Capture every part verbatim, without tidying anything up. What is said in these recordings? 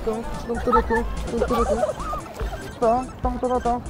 뚱, 뚱뚜루뚱, 뚱뚜루뚱, 땅, 땅따라땅,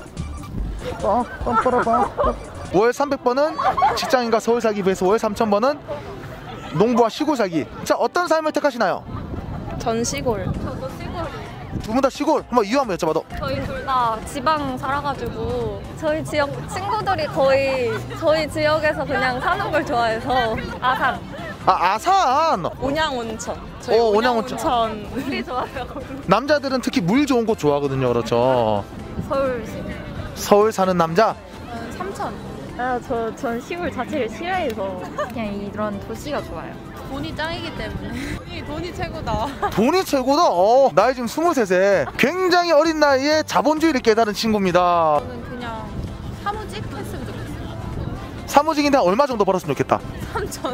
땅, 땅따라땅. 월 삼백 번은 직장인과 서울 살기 vs 월 삼천 번은 농부와 시골 살기. 자, 어떤 삶을 택하시나요? 전 시골. 저도 시골. 두 분 다 시골? 한번 이유 한번 여쭤봐도. 저희 둘 다 지방 살아가지고 저희 지역 친구들이 거의 저희 지역에서 그냥 사는 걸 좋아해서 아산. 아, 아산. 온양온천. 저희 어, 온양온천. 온양온천. 물이 좋아요. 남자들은 특히 물 좋은 곳 좋아하거든요. 그렇죠. 서울. 서울 사는 남자? 삼천. 아, 저, 전 시골 자체를 싫어해서 그냥 이런 도시가 좋아요. 돈이 짱이기 때문에. 돈이, 돈이 최고다. 돈이 최고다? 어, 나이 지금 스물셋에 굉장히 어린 나이에 자본주의를 깨달은 친구입니다. 저는 그냥 사무직 했으면 좋겠어요. 사무직인데 얼마 정도 벌었으면 좋겠다? 삼천.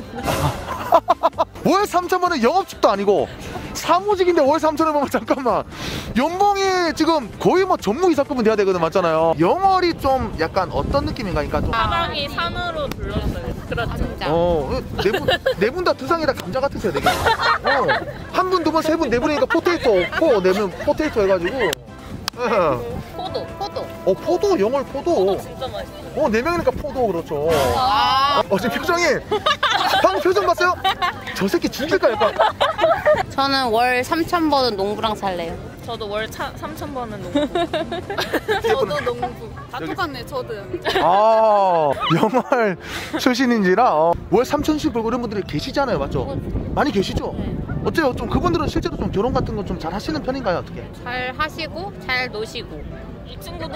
월 삼천 원은 영업직도 아니고 사무직인데 월 삼천 원 벌면 잠깐만, 연봉이 지금 거의 뭐 전무이사급은 돼야 되거든. 맞잖아요. 영월이 좀 약간 어떤 느낌인가? 그러니까 좀 사방이 산으로 둘러싸여. 그렇죠. 어, 네 분 다 두상에다 감자 같으세요 되게. 어, 한 분, 두 분, 세 분, 네 분이니까 포테이토, 포, 네 분 포테이토 해가지고. 포도, 포도. 어, 포도, 영월 포도. 포도 진짜 맛있어요. 어, 네 명이니까 포도. 그렇죠. 어, 지금 표정이, 방금 표정 봤어요? 저 새끼 죽일까 약간. 저는 월 삼천 번은 농부랑 살래요. 저도 월 삼천 번은 농부. 저도 농부. 다 똑같네, 저도. 아, 영월 출신인지라 어. 월 삼천씩 벌고 이런 분들이 계시잖아요. 맞죠? 많이 계시죠? 네. 어때요? 좀 그분들은 실제로 좀 결혼 같은 거 좀 잘 하시는 편인가요? 어떻게? 잘 하시고 잘 노시고. 이 친구도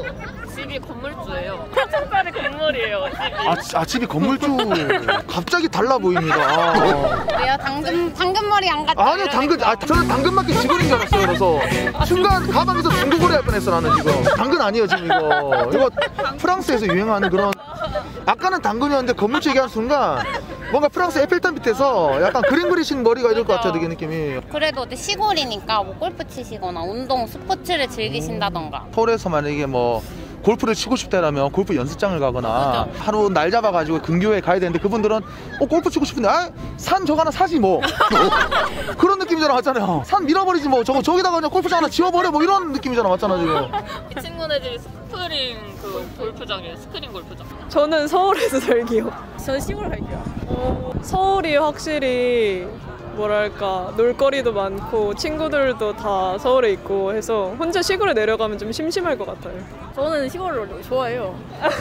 집이 건물주예요. 팔천 짜리 건물이에요, 집이. 아, 아 집이 건물주. 갑자기 달라 보입니다. 아. 왜요? 당근 당근머리 안 갔다. 아니요, 당근. 아, 저는 당근마켓 직원인 줄 알았어요. 그래서 순간 가방에서 중국어를 할 뻔했어. 나는 지금 당근 아니에요 지금 이거. 이거 프랑스에서 유행하는 그런. 아까는 당근이었는데 건물주 얘기하는 순간 뭔가 프랑스 에펠탑 밑에서 약간 그림 그리신 머리가 이럴 것 같아요. 되게 느낌이. 그래도 어디 시골이니까 뭐 골프 치시거나 운동 스포츠를 즐기신다던가. 서울에서 만약에 뭐 골프를 치고 싶다라면 골프 연습장을 가거나 그죠. 하루 날 잡아가지고 근교에 가야 되는데, 그분들은 어 골프 치고 싶은데 아 산 저거 하나 사지 뭐. 그런 느낌이잖아. 맞잖아요. 산 밀어버리지 뭐. 저거 저기다가 그냥 골프장 하나 지워버려 뭐 이런 느낌이잖아. 맞잖아 지금. 이 친구네 집이 스프링 그 골프장이에요. 스크린 골프장. 저는 서울에서 살기요. 전 시골 살기요. 어, 서울이 확실히 뭐랄까 놀거리도 많고 친구들도 다 서울에 있고 해서 혼자 시골에 내려가면 좀 심심할 것 같아요. 저는 시골을 좋아해요.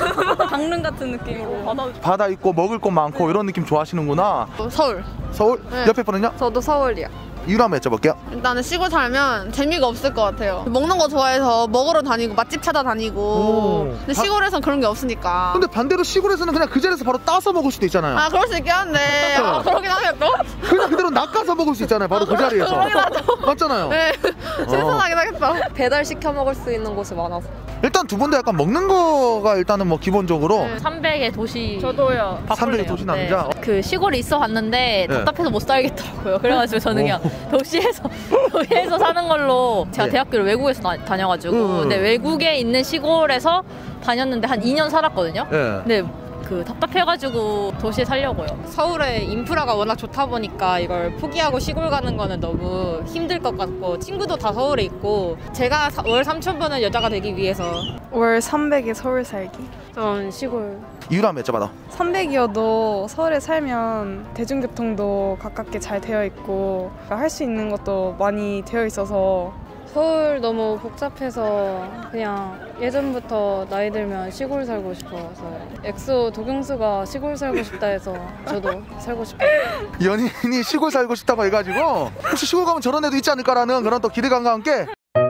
강릉 같은 느낌으로. 바다. 바다 있고 먹을 것 많고 이런 느낌 좋아하시는구나. 서울. 서울? 네. 옆에 분은요? 저도 서울이요. 이유를 한번 여쭤볼게요. 일단은 시골 살면 재미가 없을 것 같아요. 먹는 거 좋아해서 먹으러 다니고 맛집 찾아다니고. 오. 근데 시골에선 그런 게 없으니까. 근데 반대로 시골에서는 그냥 그 자리에서 바로 따서 먹을 수도 있잖아요. 아 그럴 수 있긴 한데 아, 그러긴 하네요 또. 그냥 그대로 낚아서 먹을 수 있잖아요. 바로 그 자리에서. 맞잖아요. 네. 신선하긴 하겠다. 배달 시켜 먹을 수 있는 곳이 많아서. 일단 두 분 다 약간 먹는 거가 일단은 뭐 기본적으로 네. 삼백의 도시. 저도요. 삼백의 도시 남자. 네. 그 시골에 있어 봤는데 네. 답답해서 못 살겠더라고요. 그래가지고 저는 그냥 도시에서 도시에서 사는 걸로. 제가 네. 대학교를 외국에서 다, 다녀가지고 음. 근데 외국에 있는 시골에서 다녔는데 한 이 년 살았거든요. 예. 근데 그 답답해가지고 도시에 살려고요. 서울에 인프라가 워낙 좋다 보니까 이걸 포기하고 시골 가는 거는 너무 힘들 것 같고, 친구도 다 서울에 있고, 제가 월 삼천 번은 여자가 되기 위해서. 월 삼백에 서울 살기. 전 시골. 이유를 한번 여쭤봐도. 삼백이어도 서울에 살면 대중교통도 가깝게 잘 되어 있고 할 수 있는 것도 많이 되어 있어서. 서울 너무 복잡해서 그냥 예전부터 나이 들면 시골 살고 싶어서 엑소 도경수가 시골 살고 싶다 해서 저도 살고 싶어요. 연인이 시골 살고 싶다고 해가지고 혹시 시골 가면 저런 애도 있지 않을까라는 그런 또 기대감과 함께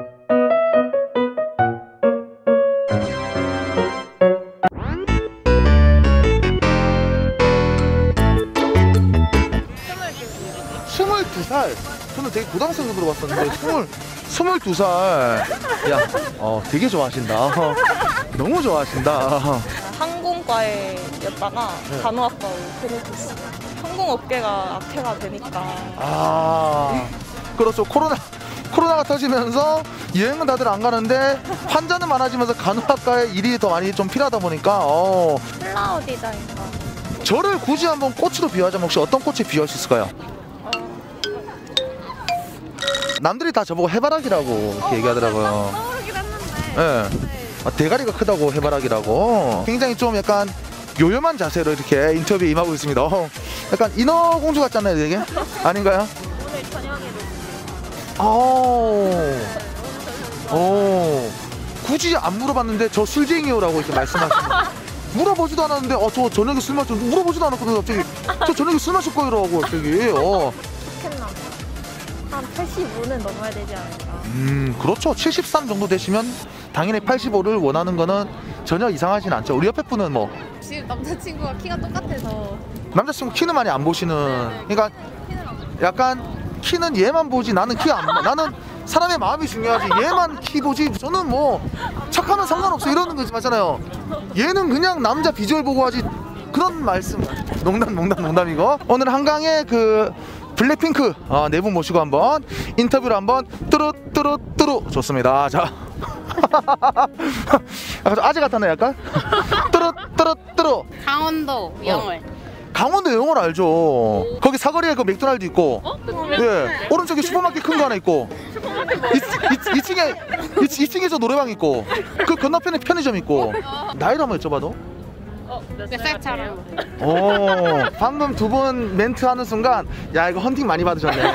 스물두 살. 저는 되게 고등학생으로 들어봤었는데 스물 스물두 살. 야, 어 되게 좋아하신다. 어, 너무 좋아하신다. 항공과에였다가 네. 간호학과로転했어요. 항공업계가 악화가 되니까. 아, 그렇죠. 코로나 코로나가 터지면서 여행은 다들 안 가는데 환자는 많아지면서 간호학과에 일이 더 많이 좀 필요하다 보니까 어. 플라워 디자인과. 저를 굳이 한번 꽃으로 비유하자면 혹시 어떤 꽃에 비유할 수 있을까요? 남들이 다 저보고 해바라기라고 이렇게 얘기하더라고요. 떠오르긴 했는데. 예. 아, 대가리가 크다고 해바라기라고. 굉장히 좀 약간 요염한 자세로 이렇게 인터뷰에 임하고 있습니다. 어, 약간 인어공주 같잖아요, 되게. 아닌가요? 오늘 저녁에도 오. 오. 굳이 안 물어봤는데 저 술쟁이요라고 이렇게 말씀하시는. 물어보지도 않았는데 어 저 저녁에 술 마셨 물어보지도 않았거든요. 갑자기 저 저녁에 술 마실 거라고 갑자기. 어. 좋겠나 봐. 한 팔십오는 넘어야 되지 않을까. 음 그렇죠. 칠십삼 정도 되시면 당연히 팔십오를 원하는 거는 전혀 이상하진 않죠. 우리 옆에 분은 뭐 지금 남자친구가 키가 똑같아서. 남자친구 키는 많이 안 보시는. 그러니까 약간 키는 얘만 보지 나는 키 안 봐. 나는 사람의 마음이 중요하지 얘만 키 보지 저는 뭐 착하면 상관없어 이러는 거지 맞잖아요. 얘는 그냥 남자 비주얼 보고 하지 그런 말씀. 농담 농담 농담이고 오늘 한강에 그 블랙핑크 어, 네 분 모시고 한번 인터뷰를 한번 뚜루뚜루뚜루 뚜루, 뚜루. 좋습니다. 자 아재 같았네 약간. 뚜루뚜루뚜루 뚜루. 강원도 영월. 강원도 영월 알죠. 거기 사거리에 그 맥도날드 있고 예 오른쪽에 슈퍼마켓 큰 거 하나 있고 이 층에 이 층에서 노래방 있고 그 건너편에 편의점 있고. 나이를 한번 여쭤봐도 몇 살 차례? 오 방금 두 분 멘트 하는 순간 야 이거 헌팅 많이 받으셨네.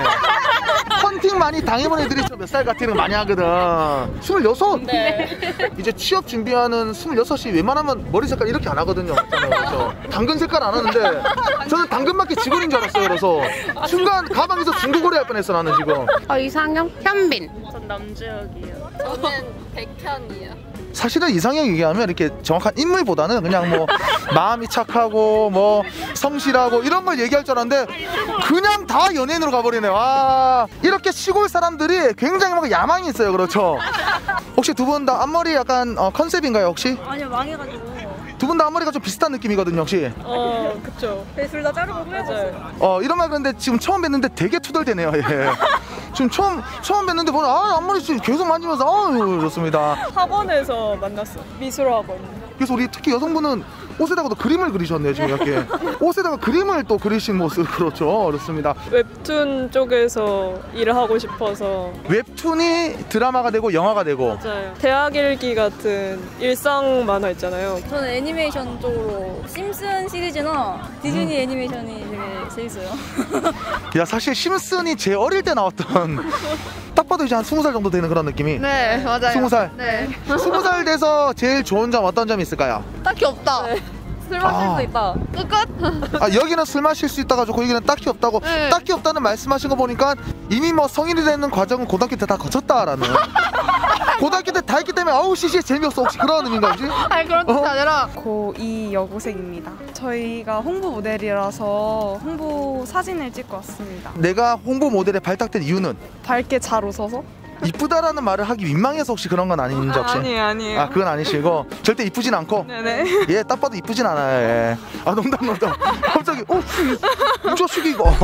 헌팅 많이 당해본 애들이 좀 몇 살 같은 거 많이 하거든. 스물여섯? 네. 이제 취업 준비하는 스물여섯이 웬만하면 머리 색깔 이렇게 안 하거든요. 그래서 당근 색깔 안 하는데 저는 당근마켓 직원인 줄 알았어요. 그래서 순간 가방에서 중고거래 할 뻔했어 나는 지금. 어, 이상형? 현빈. 전 남주혁이요. 저는 백현이요. 사실은 이상형 얘기하면 이렇게 정확한 인물보다는 그냥 뭐 마음이 착하고 뭐 성실하고 이런 걸 얘기할 줄 알았는데 그냥 다 연예인으로 가버리네. 와 이렇게 시골 사람들이 굉장히 막 야망이 있어요. 그렇죠. 혹시 두 분 다 앞머리 약간 어, 컨셉인가요 혹시? 아니요 망해가지고. 두 분 다 앞머리가 좀 비슷한 느낌이거든요 혹시. 어, 그쵸. 둘 다 자르고 후회했어요. 맞아요. 어 이런 말 그런데 지금 처음 뵀는데 되게 투덜대네요. 예. 지금 처음 처음 뵀는데 뭐 아 앞머리 지금 계속 만지면서 아유 좋습니다. 학원에서 만났어. 미술학원. 그래서 우리 특히 여성분은 옷에다가도 그림을 그리셨네요 지금 이렇게. 옷에다가 그림을 또 그리신 모습. 그렇죠. 그렇습니다. 웹툰 쪽에서 일을 하고 싶어서. 웹툰이 드라마가 되고 영화가 되고. 맞아요. 대학 일기 같은 일상 만화 있잖아요. 저는 애니메이션 쪽으로 심슨 시리즈나 디즈니 애니메이션이 되게 재밌어요. 야 사실 심슨이 제 어릴 때 나왔던 딱 봐도 이제 한 스무 살 정도 되는 그런 느낌이. 네, 맞아요. 스무 살. 네. 스무 살 돼서 제일 좋은 점 어떤 점이 있을까요? 딱히 없다. 술 마실 아. 수 있다. 끝. 아 여기는 술 마실 수 있다 가지고 여기는 딱히 없다고. 네. 딱히 없다는 말씀하신 거 보니까 이미 뭐 성인이 되는 과정은 고등학교 때 다 거쳤다라는. 고등학교 때 다 했기 때문에 아우 씨씨 재미없어 혹시 그런 의미인가 혹시? 아니 그런 뜻이 어? 아니라 고이 여고생입니다. 저희가 홍보 모델이라서 홍보 사진을 찍고 왔습니다. 내가 홍보 모델에 발탁된 이유는 밝게 잘 웃어서? 이쁘다라는 말을 하기 민망해서 혹시 그런 건 아닌지 혹시? 아니에요, 아니에요. 아 그건 아니시고 절대 이쁘진 않고. 네네. 예, 딱 봐도 이쁘진 않아요. 예. 아 농담 농담. 갑자기 어, 이 자식이 이거.